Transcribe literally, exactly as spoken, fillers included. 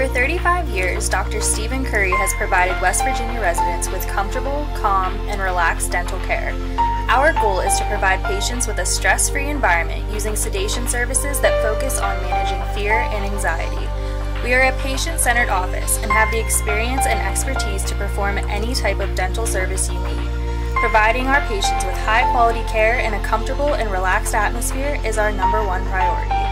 For thirty-five years, Doctor Stephen Curry has provided West Virginia residents with comfortable, calm, and relaxed dental care. Our goal is to provide patients with a stress-free environment using sedation services that focus on managing fear and anxiety. We are a patient-centered office and have the experience and expertise to perform any type of dental service you need. Providing our patients with high-quality care in a comfortable and relaxed atmosphere is our number one priority.